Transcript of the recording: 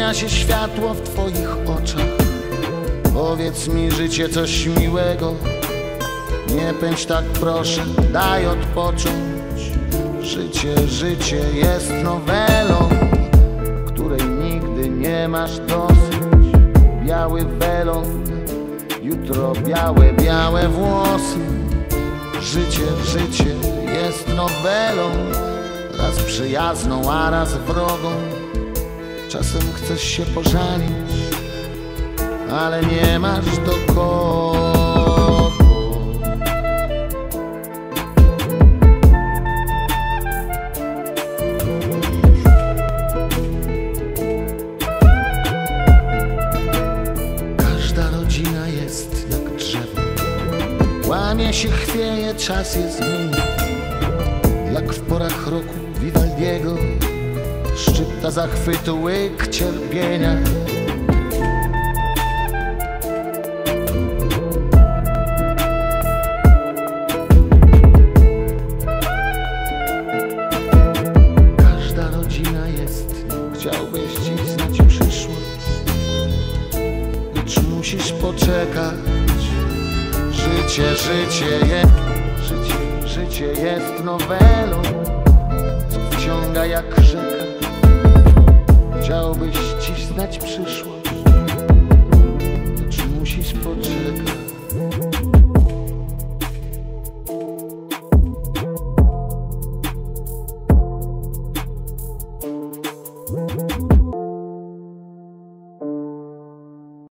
zmienia się światło w twoich oczach. Powiedz mi, życie, coś miłego. Nie pędź tak, proszę, daj odpocząć. Życie jest nowelą, której nigdy nie masz dosyć. Biały welon, jutro białe włosy. Życie jest nowelą, raz przyjazną, a raz wrogą. Czasem chcesz się pożalić, ale nie masz do kogo. Każda rodzina jest jak drzewo, łamie się, chwieje, czas je zmienia. Jak w porach roku Vivaldiego, szczypta zachwytu, łyk cierpienia. Każda rodzina jest, chciałbyś dziś znać przyszłość, lecz musisz poczekać. Życie jest nowelą, co wciąga jak rzeka. Chciałbyś dziś znać przyszłość,